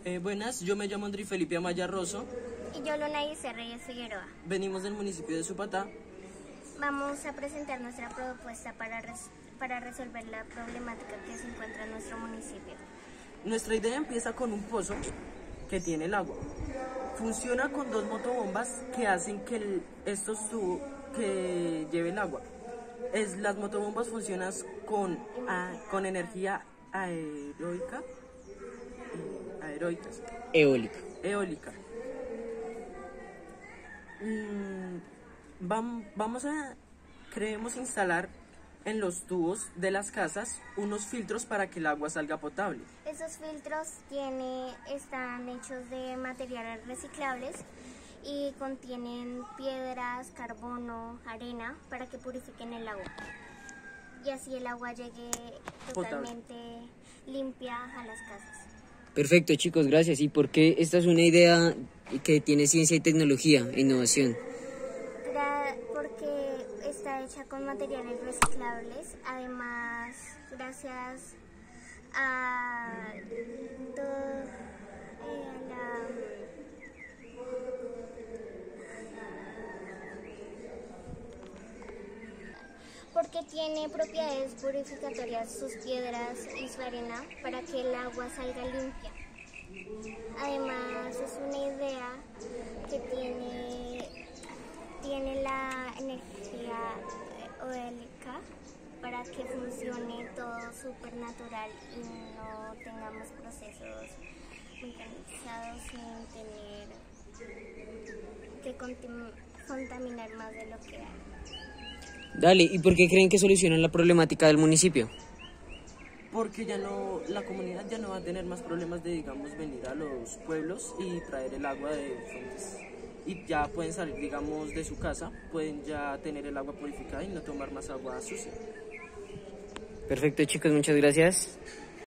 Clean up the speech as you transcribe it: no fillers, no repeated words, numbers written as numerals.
Buenas, yo me llamo André Felipe Amaya Rosso. Y yo, Luna Isabel Reyes Figueroa. Venimos del municipio de Supatá. Vamos a presentar nuestra propuesta para resolver la problemática que se encuentra en nuestro municipio. Nuestra idea empieza con un pozo que tiene el agua. Funciona con dos motobombas que hacen que estos tubos que lleve el agua. Las motobombas funcionan con energía eólica. Queremos instalar en los tubos de las casas unos filtros para que el agua salga potable. Esos filtros están hechos de materiales reciclables y contienen piedras, carbono, arena para que purifiquen el agua. Y así el agua llegue totalmente limpia a las casas. Perfecto, chicos, gracias. ¿Y por qué esta es una idea que tiene ciencia y tecnología e innovación? Porque está hecha con materiales reciclables, además gracias a porque tiene propiedades purificatorias sus piedras y su arena para que el agua salga limpia. Además es una idea que tiene la energía eólica para que funcione todo súper natural y no tengamos procesos mecanizados sin tener que contaminar más de lo que hay. Dale, ¿y por qué creen que solucionan la problemática del municipio? Porque la comunidad ya no va a tener más problemas de, digamos, venir a los pueblos y traer el agua de fuentes. Y ya pueden salir, digamos, de su casa, pueden ya tener el agua purificada y no tomar más agua sucia. Perfecto, chicos, muchas gracias.